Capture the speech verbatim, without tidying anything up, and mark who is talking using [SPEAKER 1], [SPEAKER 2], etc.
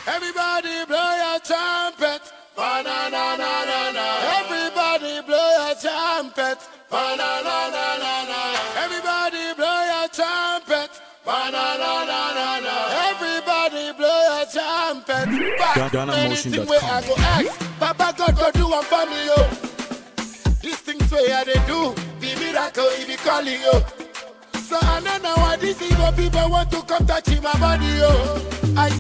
[SPEAKER 1] Everybody blow your trumpet. Ba-na-na-na-na-na. Everybody blow your trumpet. Ba-na-na-na-na-na. Everybody blow your trumpet. Ba-na-na-na-na-na. Everybody blow your trumpet.
[SPEAKER 2] Ghana Motion dot com.
[SPEAKER 1] Anything where I go ask, Papa God go do one for me, yo. These things where they do, the miracle he be calling, yo. So I don't know why these evil people want to come touch my body, yo. I